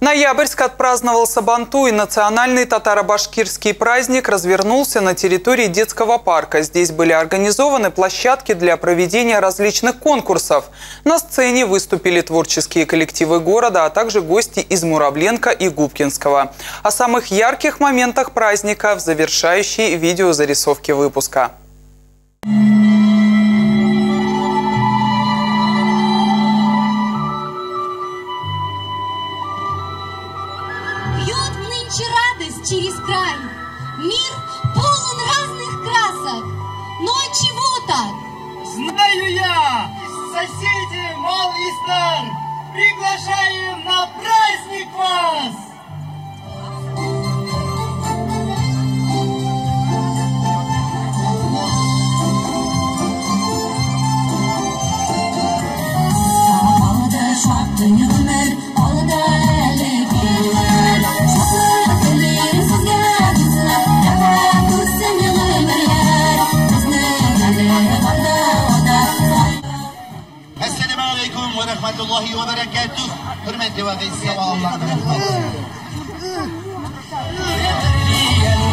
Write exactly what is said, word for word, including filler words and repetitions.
Ноябрьск отпраздновал Сабантуй. Национальный татаро-башкирский праздник развернулся на территории детского парка. Здесь были организованы площадки для проведения различных конкурсов. На сцене выступили творческие коллективы города, а также гости из Муравленко и Губкинского. О самых ярких моментах праздника в завершающей видеозарисовке выпуска. Бьет нынче радость через край, мир полон разных красок. Но отчего так? Знаю я, соседи, мал и стар, приглашаем на праздник вас! Esselamu Aleyküm ve Rahmetullahi ve Berekatuh. Hürmetli ve gizli Allah'ın